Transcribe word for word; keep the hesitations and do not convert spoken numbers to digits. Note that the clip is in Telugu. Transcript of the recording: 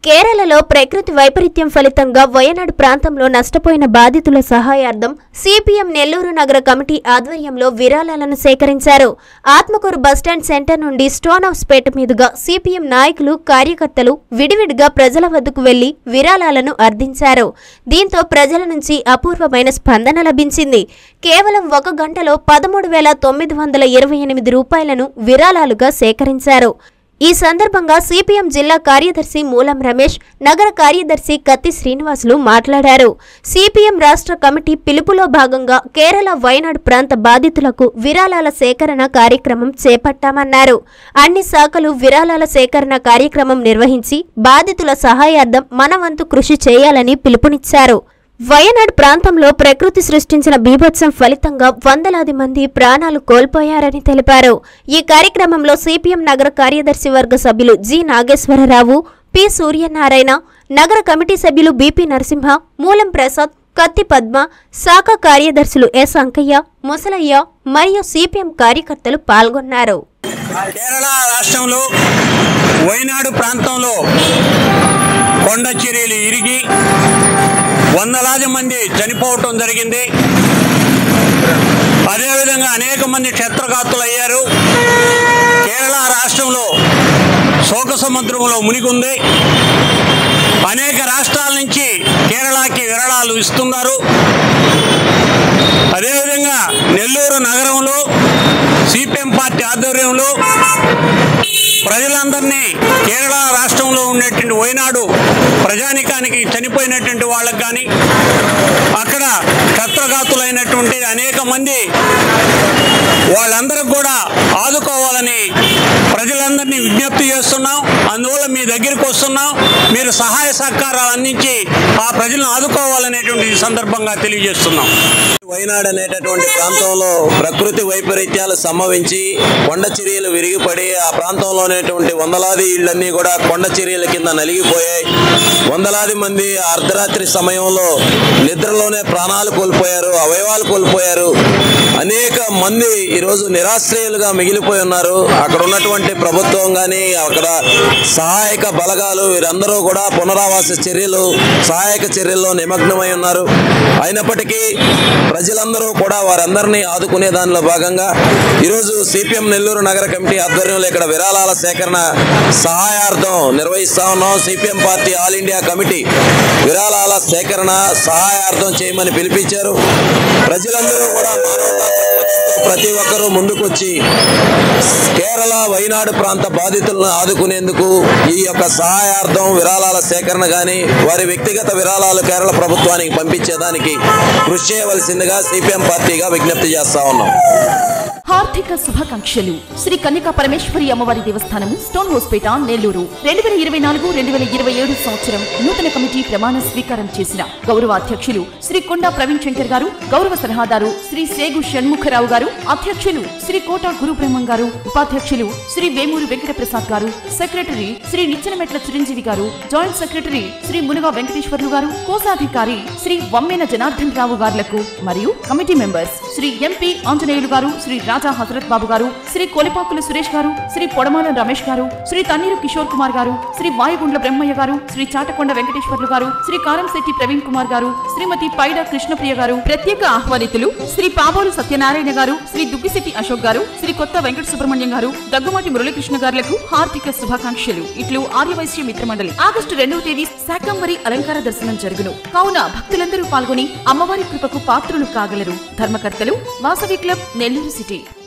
కేరళలో ప్రకృతి వైపరీత్యం ఫలితంగా వయనాడ్ ప్రాంతంలో నష్టపోయిన బాధితుల సహాయార్థం సిపిఎం నెల్లూరు నగర కమిటీ ఆధ్వర్యంలో విరాళాలను సేకరించారు. ఆత్మకూరు బస్టాండ్ stand centre stone house Peta మీదుగా సిపిఎం నాయకులు, కార్యకర్తలు విడివిడిగా ప్రజల వద్దకు వెళ్లి విరాళాలను అర్థించారు. దీంతో ప్రజల నుంచి అపూర్వమైన స్పందన లభించింది. కేవలం ఒక గంటలో పదమూడు వేల తొమ్మిది వందల ఇరవై ఎనిమిది రూపాయలను విరాళాలుగా సేకరించారు. ఈ సందర్భంగా సిపిఎం జిల్లా కార్యదర్శి మూలం రమేష్, నగర కార్యదర్శి కత్తి శ్రీనివాసులు మాట్లాడారు. సిపిఎం రాష్ట్ర కమిటీ పిలుపులో భాగంగా కేరళ వయనాడ్ ప్రాంత బాధితులకు విరాళాల సేకరణ కార్యక్రమం చేపట్టామన్నారు. అన్ని శాఖలు విరాళాల సేకరణ కార్యక్రమం నిర్వహించి బాధితుల సహాయార్థం మన వంతు కృషి చేయాలని పిలుపునిచ్చారు. వయనాడ్ ప్రాంతంలో ప్రకృతి సృష్టించిన బీభత్సం ఫలితంగా వందలాది మంది ప్రాణాలు కోల్పోయారని తెలిపారు. ఈ కార్యక్రమంలో సిపిఎం నగర కార్యదర్శి వర్గ సభ్యులు జి నాగేశ్వరరావు, పి సూర్యనారాయణ, నగర కమిటీ సభ్యులు బిపి నరసింహ, మూలం ప్రసాద్, కత్తి పద్మ, శాఖ కార్యదర్శులు ఎస్ అంకయ్య, ముసలయ్య మరియు సిపిఎం కార్యకర్తలు పాల్గొన్నారు. కేరళ రాష్ట్రంలో వయనాడు ప్రాంతంలో కొండ చర్యలు ఇరిగి వందలాది మంది చనిపోవటం జరిగింది. అదేవిధంగా అనేక మంది క్షేత్రఘాతులు అయ్యారు. కేరళ రాష్ట్రంలో శోక సముద్రంలో మునిగుంది. అనేక రాష్ట్రాల నుంచి కేరళకి విరాళాలు ఇస్తున్నారు. అదేవిధంగా నెల్లూరు నగరంలో సిపిఎం పార్టీ ఆధ్వర్యంలో ప్రజలందరినీ కేరళ రాష్ట్రంలో ఉండేటువంటి వయనాడు ప్రజానికానికి చనిపోయినటువంటి వాళ్ళకు కానీ అక్కడ క్షత్రఘాతులైనటువంటి అనేక మంది వాళ్ళందరూ కూడా ఆదుకోవాలని ప్రజలందరినీ విజ్ఞప్తి చేస్తున్నాం. అందువల్ల మీ దగ్గరికి వస్తున్నాం. మీరు సహాయ సహకారాలు అందించి ఆ ప్రజలను ఆదుకోవాలనేటువంటి సందర్భంగా తెలియజేస్తున్నాం. వయనాడ్ అనేటటువంటి ప్రాంతంలో ప్రకృతి వైపరీత్యాలు సంభవించి కొండ చర్యలు విరిగిపడి ఆ ప్రాంతంలో అనేటువంటి వందలాది ఇళ్లన్నీ కూడా కొండ చర్యల కింద నలిగిపోయాయి. వందలాది మంది అర్ధరాత్రి సమయంలో నిద్రలోనే ప్రాణాలు కోల్పోయారు, అవయవాలు కోల్పోయారు. అనేక మంది ఈరోజు నిరాశ్రయులుగా మిగిలిపోయి ఉన్నారు. అక్కడ ఉన్నటువంటి ప్రభుత్వం కానీ అక్కడ సహాయక బలగాలు వీరందరూ కూడా పునరావాస చర్యలు, సహాయక చర్యల్లో నిమగ్నమై ఉన్నారు. అయినప్పటికీ ప్రజలందరూ కూడా వారందరినీ ఆదుకునే దానిలో భాగంగా ఈరోజు సిపిఎం నెల్లూరు నగర కమిటీ ఆధ్వర్యంలో ఇక్కడ విరాళాల సేకరణ సహాయార్థం నిర్వహిస్తా ఉన్నాం. CPM party all India committee విరాళాల సేకరణ సహాయార్థం చేయమని పిలిపించారు. ప్రజలందరూ కూడా ప్రతి ఒక్కరూ ముందుకొచ్చి కేరళ వయనాడు ప్రాంత బాధితులను ఆదుకునేందుకు ఈ యొక్క సహాయార్థం విరాళాల సేకరణ కానీ వారి వ్యక్తిగత విరాళాలు కేరళ ప్రభుత్వానికి పంపించేదానికి కృషి చేయవలసిందిగా సిపిఎం పార్టీగా విజ్ఞప్తి చేస్తా ఉన్నాం. హార్దిక శుభాకాంక్షలు. శ్రీ కన్యకా పరమేశ్వరి అమ్మవారి దేవస్థానము, స్టోన్ హౌస్ పేట, నెల్లూరు. రెండు వేల ఇరవై నాలుగు రెండు వేల ఇరవై ఏడు సంవత్సరం నూతన కమిటీ ప్రమాణ స్వీకారం చేసిన గౌరవ అధ్యక్షులు శ్రీ కొండా ప్రవీణ్ శంకర్ గారు, గౌరవ సలహాదారు శ్రీ సేగు షణ్ముఖరావు గారు, అధ్యక్షులు శ్రీ కోట గురు బ్రహ్మం గారు, ఉపాధ్యక్షులు శ్రీ వేమూరు వెంకట ప్రసాద్ గారు, సెక్రటరీ శ్రీ నిచ్చెనమెట్ల చిరంజీవి గారు, జాయింట్ సెక్రటరీ శ్రీ మునుగా వెంకటేశ్వర్లు గారు, కోశాధికారి శ్రీ వమ్మెన జనార్దన్ రావు గారులకు మరియు committee members Shri MP Anjaneyulu గారు, శ్రీ రాజా హజరత్ బాబు గారు, శ్రీ కొలిపాకుల సురేష్ గారు, శ్రీ పొడమాల రమేష్ గారు, శ్రీ తన్నీరు కిషోర్ కుమార్ గారు, శ్రీ వాయుగుండ్ల బ్రహ్మయ్య గారు, శ్రీ చాటకొండ వెంకటేశ్వర్లు గారు, శ్రీ కారంశెట్టి ప్రవీణ్ కుమార్ గారు, శ్రీమతి పైడ కృష్ణప్రియ గారు, ప్రత్యేక ఆహ్వానితులు శ్రీ పాబోలు సత్యనారాయణ గారు, శ్రీ దుగ్గిశెట్టి అశోక్ గారు, శ్రీ కొత్త వెంకట సుబ్రహ్మణ్యం గారు, దగ్గుమాటి మురళీకృష్ణ గారులకు హార్దిక శుభాకాంక్షలు. ఇట్లు ఆర్యవైశ్య మిత్ర మండలి. ఆగస్టు రెండవ తేదీ శాకంబరి అలంకార దర్శనం జరుగును. కావున భక్తులందరూ పాల్గొని అమ్మవారి కృపకు పాత్రులు కాగలరు. ధర్మకర్తలు వాసవి క్లబ్, నెల్లూరు సిటీ.